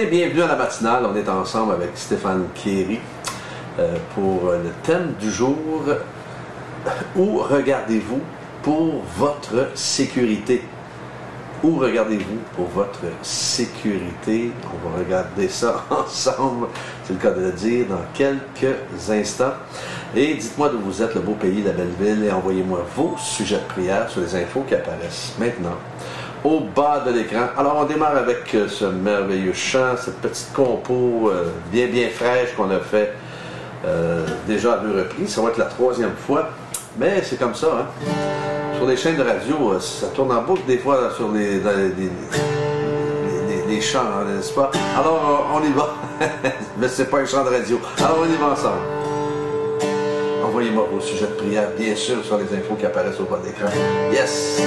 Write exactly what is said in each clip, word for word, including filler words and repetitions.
et bienvenue à la matinale. On est ensemble avec Stéphane Kéry euh, pour le thème du jour. Où regardez-vous pour votre sécurité? Où regardez-vous pour votre sécurité? On va regarder ça ensemble, c'est le cas de le dire, dans quelques instants. Et dites-moi d'où vous êtes, le beau pays, la belle ville, et envoyez-moi vos sujets de prière sur les infos qui apparaissent maintenant au bas de l'écran. Alors, on démarre avec ce merveilleux chant, cette petite compo euh, bien, bien fraîche qu'on a fait euh, déjà à deux reprises. Ça va être la troisième fois, mais c'est comme ça, hein. Sur les chaînes de radio, ça tourne en boucle des fois là, sur les, dans les, les, les, les chants, hein, n'est-ce pas? Alors, on y va. Mais c'est pas un chant de radio. Alors, on y va ensemble. Envoyez-moi vos sujets de prière, bien sûr, sur les infos qui apparaissent au bas de l'écran. Yes!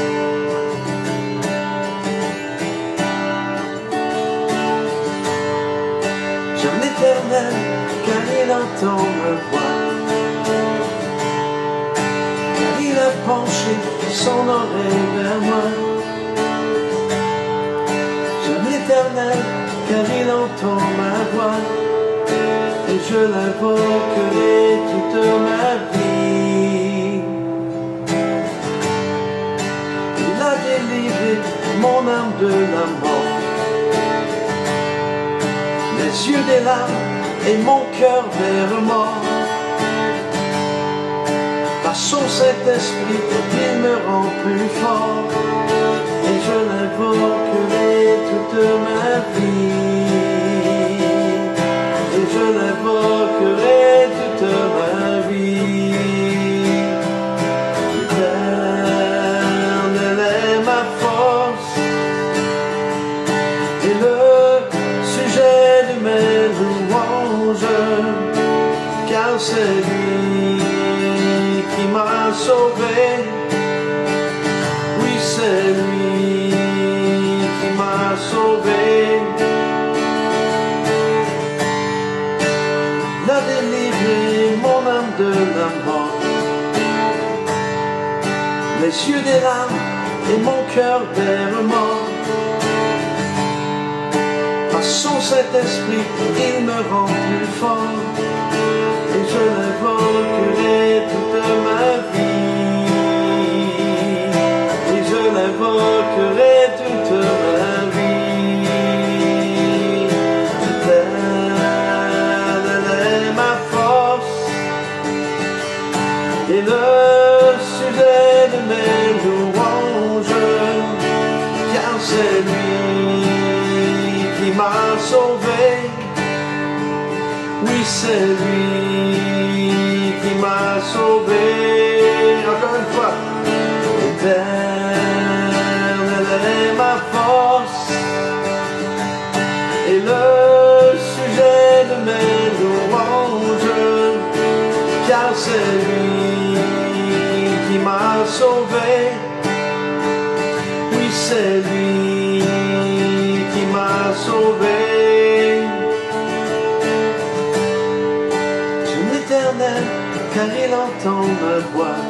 J'aime l'Éternel, car il entend ma voix. Car il a penché son oreille vers moi. J'aime l'Éternel, car il entend ma voix. Et je l'invoquerai toute ma vie. Il a délivré mon âme de la mort, les yeux des larmes et mon cœur vers mort. Par son Saint-Esprit, il me rend plus fort, et je l'invoquerai toute ma vie. Et je l'invoquerai toute ma vie. L'Éternel est ma force et le sujet de mes louanges, car c'est lui qui m'a sauvé. Oui, c'est lui qui m'a sauvé. Il a délivré mon âme de la mort, les yeux des larmes et mon cœur vers mort. Par son Saint-Esprit, il me rend plus fort, et je l'invoquerai toute ma vie. Et je l'invoquerai toute ma vie. Et le sujet de mes louanges, car c'est lui qui m'a sauvé. Oui, c'est lui qui m'a sauvé. Encore une fois. L'Éternel est ma force et le sujet de mes louanges, car c'est lui qui m'a sauvé. Oui, c'est lui qui m'a sauvé. J'aime l'Éternel, car il entend ma voix.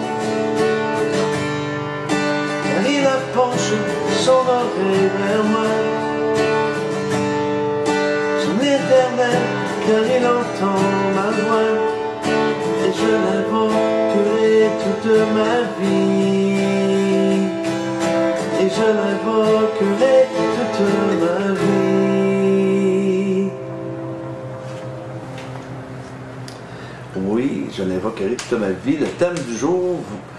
Car il a penché son oreille vers moi. J'aime l'Éternel, car il entend ma voix. Et je l'invoquerai toute ma vie. Et je l'invoquerai toute ma vie. Oui, je l'invoquerai toute ma vie. Le thème du jour,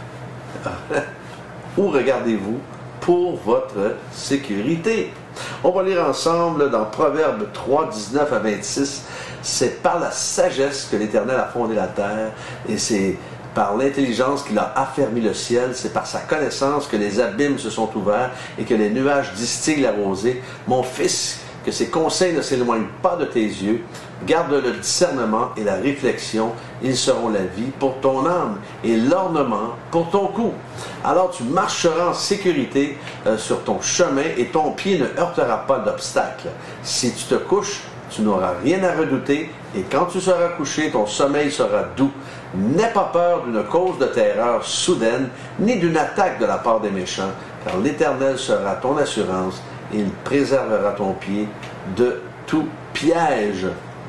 où regardez-vous pour votre sécurité? On va lire ensemble dans Proverbes trois, dix-neuf à vingt-six. C'est par la sagesse que l'Éternel a fondé la terre, et c'est par l'intelligence qu'il a affermi le ciel. C'est par sa connaissance que les abîmes se sont ouverts et que les nuages distillent la rosée. Mon fils, que ses conseils ne s'éloignent pas de tes yeux. Garde le discernement et la réflexion, ils seront la vie pour ton âme et l'ornement pour ton cou. Alors tu marcheras en sécurité euh, sur ton chemin et ton pied ne heurtera pas d'obstacle. Si tu te couches, tu n'auras rien à redouter, et quand tu seras couché, ton sommeil sera doux. N'aie pas peur d'une cause de terreur soudaine, ni d'une attaque de la part des méchants, car l'Éternel sera ton assurance, et il préservera ton pied de tout piège.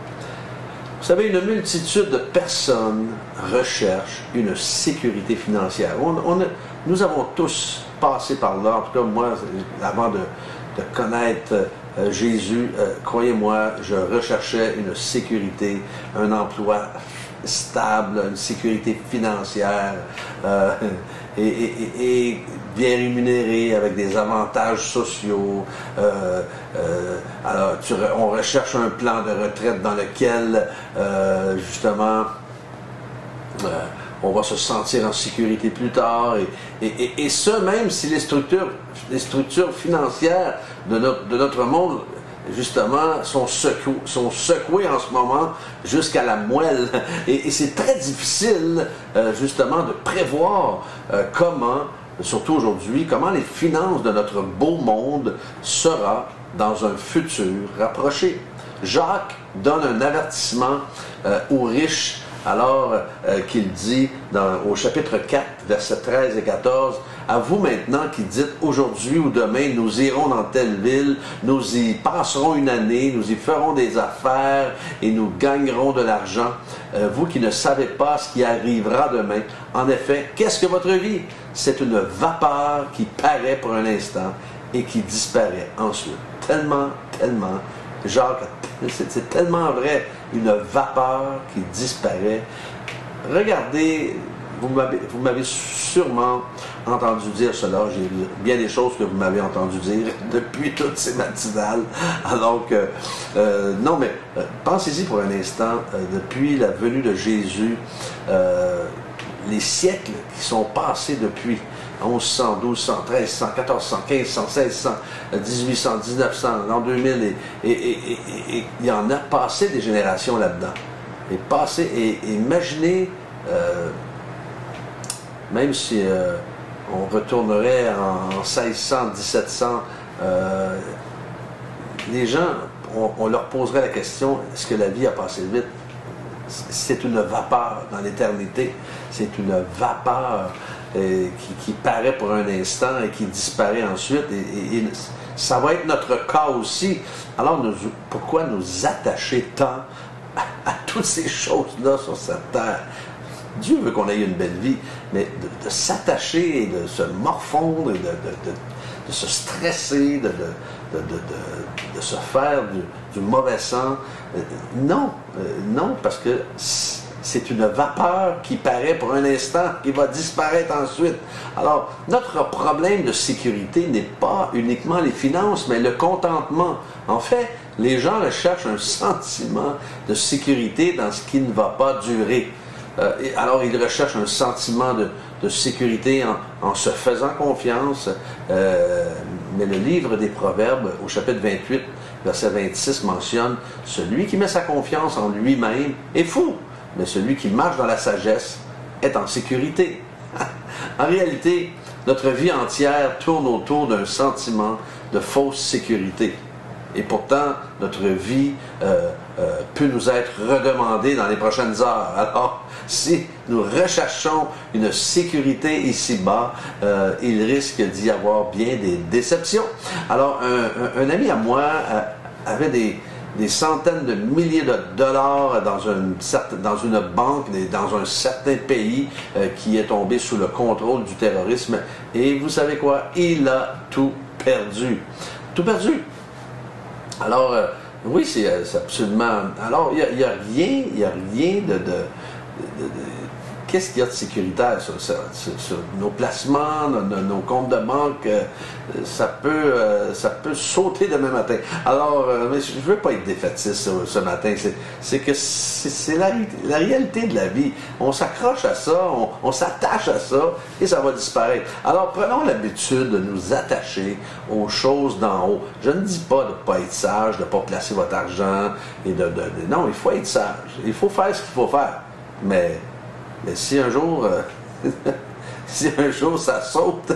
Vous savez, une multitude de personnes recherchent une sécurité financière. On, on a, nous avons tous passé par là, en tout cas moi, avant de, de connaître euh, Jésus, euh, croyez-moi, je recherchais une sécurité, un emploi stable, une sécurité financière, euh, et, et, et bien rémunéré avec des avantages sociaux. Euh, euh, alors, tu, on recherche un plan de retraite dans lequel, euh, justement, euh, on va se sentir en sécurité plus tard. Et, et, et, et ce, même si les structures, les structures financières de notre, de notre monde, justement, sont, secou sont secouées en ce moment jusqu'à la moelle. Et, et c'est très difficile, euh, justement, de prévoir euh, comment, surtout aujourd'hui, comment les finances de notre beau monde sera dans un futur rapproché. Jacques donne un avertissement euh, aux riches, alors euh, qu'il dit dans, au chapitre quatre, versets treize et quatorze, « À vous maintenant qui dites aujourd'hui ou demain, nous irons dans telle ville, nous y passerons une année, nous y ferons des affaires et nous gagnerons de l'argent. Euh, vous qui ne savez pas ce qui arrivera demain. En effet, qu'est-ce que votre vie? C'est une vapeur qui paraît pour un instant et qui disparaît ensuite. » Tellement, tellement, Jacques, c'est tellement vrai, une vapeur qui disparaît. Regardez, vous m'avez sûrement entendu dire cela, j'ai bien des choses que vous m'avez entendu dire depuis toutes ces matinales, alors que, euh, non mais, euh, pensez-y pour un instant, euh, depuis la venue de Jésus, euh, les siècles qui sont passés depuis onze cents, douze cents, treize cents, quatorze cents, quinze cents, seize cents, dix-huit cents, dix-neuf cents, l'an deux mille, et, et, et, et, et il y en a passé des générations là-dedans. Et passé, et, et imaginez, euh, même si euh, on retournerait en, en seize cents, dix-sept cents, euh, les gens, on, on leur poserait la question, est-ce que la vie a passé vite? C'est une vapeur dans l'éternité, c'est une vapeur euh, qui, qui paraît pour un instant et qui disparaît ensuite, et, et, et ça va être notre cas aussi. Alors nous, pourquoi nous attacher tant à, à toutes ces choses-là sur cette terre? Dieu veut qu'on ait une belle vie, mais de, de s'attacher et de se morfondre et de, de, de, de se stresser, de, de, de, de, de, de se faire du, du mauvais sang, euh, non, euh, non, parce que c'est une vapeur qui paraît pour un instant, qui va disparaître ensuite. Alors, notre problème de sécurité n'est pas uniquement les finances, mais le contentement. En fait, les gens recherchent un sentiment de sécurité dans ce qui ne va pas durer. Euh, et alors, ils recherchent un sentiment de, de sécurité en, en se faisant confiance. Euh, mais le livre des Proverbes, au chapitre vingt-huit, verset vingt-six, mentionne « Celui qui met sa confiance en lui-même est fou, mais celui qui marche dans la sagesse est en sécurité. » En réalité, notre vie entière tourne autour d'un sentiment de fausse sécurité. Et pourtant, notre vie euh, euh, peut nous être redemandée dans les prochaines heures. Alors, si nous recherchons une sécurité ici-bas, euh, il risque d'y avoir bien des déceptions. Alors, un, un, un ami à moi euh, avait des, des centaines de milliers de dollars dans une, dans une banque, dans un certain pays euh, qui est tombé sous le contrôle du terrorisme. Et vous savez quoi? Il a tout perdu. Tout perdu. Alors, euh, oui, c'est absolument... Alors, il n'y a, a rien, il n'y a rien de... de, de, de Qu'est-ce qu'il y a de sécuritaire sur, sur, sur, sur nos placements, nos, nos comptes de banque? Euh, ça, peut, euh, ça peut sauter demain matin. Alors, euh, mais je ne veux pas être défaitiste ce, ce matin. C'est que c'est la, la réalité de la vie. On s'accroche à ça, on, on s'attache à ça, et ça va disparaître. Alors, prenons l'habitude de nous attacher aux choses d'en haut. Je ne dis pas de ne pas être sage, de ne pas placer votre argent, et de, de, de... Non, il faut être sage. Il faut faire ce qu'il faut faire. Mais... Mais si un jour, euh, si un jour ça saute,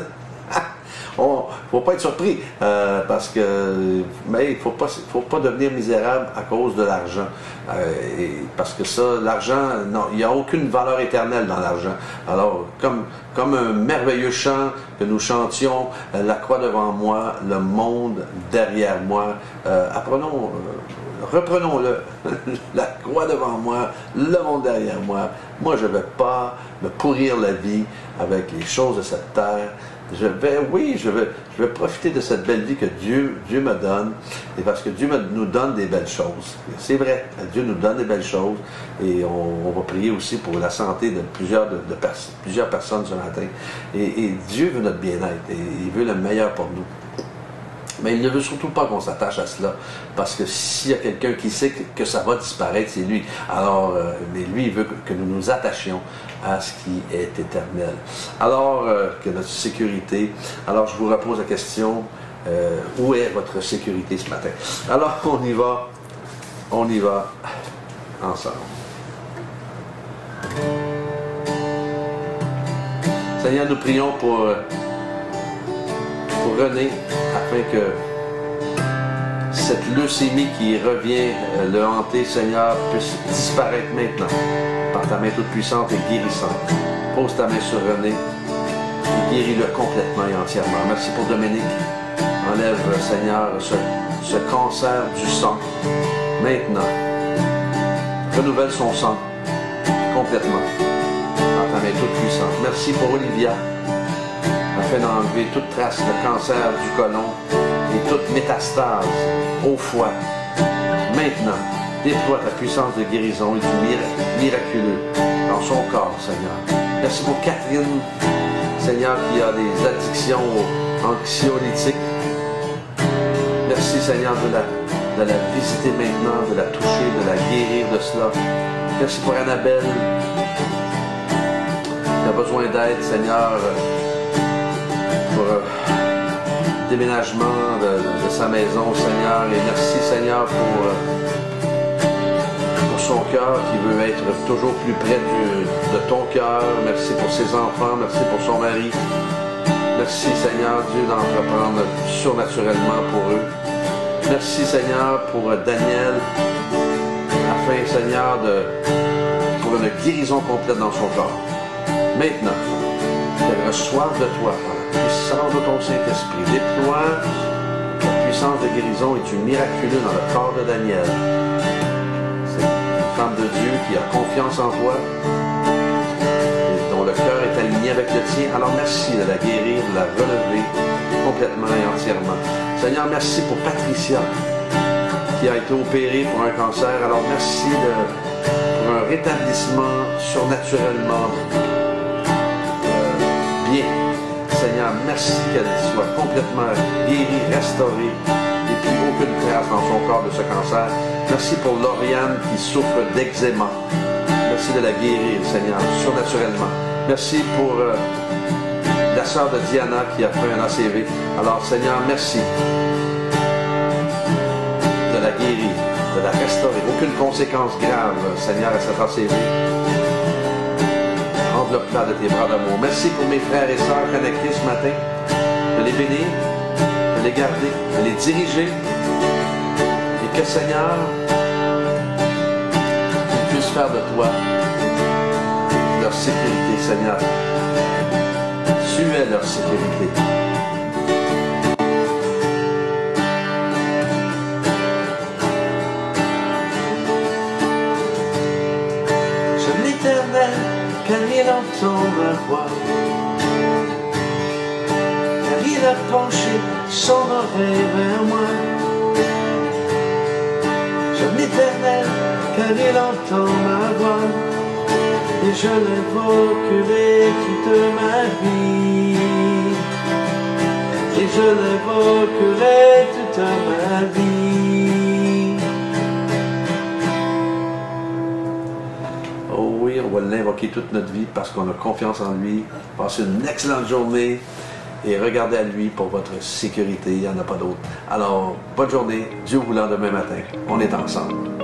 il ne faut pas être surpris, euh, parce que, mais il ne faut pas, faut pas devenir misérable à cause de l'argent. Euh, parce que ça, l'argent, non, il n'y a aucune valeur éternelle dans l'argent. Alors, comme, comme un merveilleux chant que nous chantions, euh, la croix devant moi, le monde derrière moi, euh, apprenons... Euh, reprenons-le. La croix devant moi, le monde derrière moi. Moi, je ne vais pas me pourrir la vie avec les choses de cette terre. Je vais, oui, je vais, je vais profiter de cette belle vie que Dieu, Dieu me donne, et parce que Dieu me, nous donne des belles choses. C'est vrai, Dieu nous donne des belles choses, et on, on va prier aussi pour la santé de plusieurs, de, de pers plusieurs personnes ce matin. Et, et Dieu veut notre bien-être, et il veut le meilleur pour nous. Mais il ne veut surtout pas qu'on s'attache à cela, parce que s'il y a quelqu'un qui sait que, que ça va disparaître, c'est lui. Alors, euh, mais lui, il veut que, que nous nous attachions à ce qui est éternel. Alors, euh, que notre sécurité... Alors, je vous repose la question, euh, où est votre sécurité ce matin? Alors, on y va, on y va ensemble. Seigneur, nous prions pour... Euh, pour René, afin que cette leucémie qui revient euh, le hanter, Seigneur, puisse disparaître maintenant par ta main toute puissante et guérissante. Pose ta main sur René et guéris-le complètement et entièrement. Merci pour Dominique. Enlève, Seigneur, ce, ce cancer du sang maintenant. Renouvelle son sang complètement par ta main toute puissante. Merci pour Olivia, afin d'enlever toute trace de cancer du côlon et toute métastase au foie. Maintenant, déploie ta puissance de guérison et du mirac miraculeux dans son corps, Seigneur. Merci pour Catherine, Seigneur, qui a des addictions anxiolytiques. Merci, Seigneur, de la, de la visiter maintenant, de la toucher, de la guérir de cela. Merci pour Annabelle, qui a besoin d'aide, Seigneur, pour euh, déménagement de, de sa maison, Seigneur. Et merci, Seigneur, pour, euh, pour son cœur qui veut être toujours plus près du, de ton cœur. Merci pour ses enfants, merci pour son mari. Merci, Seigneur, Dieu, d'entreprendre surnaturellement pour eux. Merci, Seigneur, pour euh, Daniel, afin, Seigneur, de, pour une guérison complète dans son corps. Maintenant, qu'elle reçoive de toi, puissance de ton Saint-Esprit, déploie la puissance de guérison et du miraculeux dans le corps de Daniel. C'est une femme de Dieu qui a confiance en toi et dont le cœur est aligné avec le tien. Alors merci de la guérir, de la relever complètement et entièrement. Seigneur, merci pour Patricia qui a été opérée pour un cancer. Alors merci de, pour un rétablissement surnaturellement euh, bien. Seigneur, merci qu'elle soit complètement guérie, restaurée, et puis aucune trace dans son corps de ce cancer. Merci pour Lauriane qui souffre d'eczéma. Merci de la guérir, Seigneur, surnaturellement. Merci pour euh, la sœur de Diana qui a fait un A C V. Alors, Seigneur, merci de la guérir, de la restaurer. Aucune conséquence grave, Seigneur, à cet A C V. Enveloppe-la de tes bras d'amour. Merci pour mes frères et sœurs connectés ce matin, de les bénir, de les garder, de les diriger, et que, Seigneur, ils puissent faire de toi leur sécurité, Seigneur. Tu es leur sécurité. Je l'Éternel, car il entend ma voix, car il a penché son oreille vers moi. J'aime l'Éternel, car il entend ma voix, et je l'évoquerai toute ma vie, et je l'évoquerai toute ma vie. Oh oui, on va l'invoquer toute notre vie parce qu'on a confiance en lui. Passez une excellente journée et regardez à lui pour votre sécurité. Il n'y en a pas d'autre. Alors, bonne journée. Dieu voulant, demain matin, on est ensemble.